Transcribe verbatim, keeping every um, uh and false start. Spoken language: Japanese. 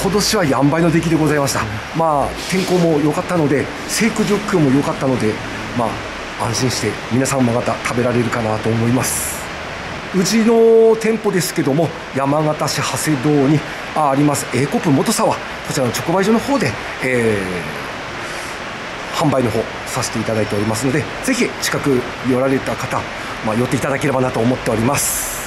今年はやんばいの出来でございました。まあ天候も良かったので、生育状況も良かったので、まあ安心して皆さんもまた食べられるかなと思います。うちの店舗ですけども、山形市長谷堂にああります A コップ元沢、こちらの直売所の方で、えー、販売の方させていただいておりますので、ぜひ近く寄られた方、まあ、寄っていただければなと思っております。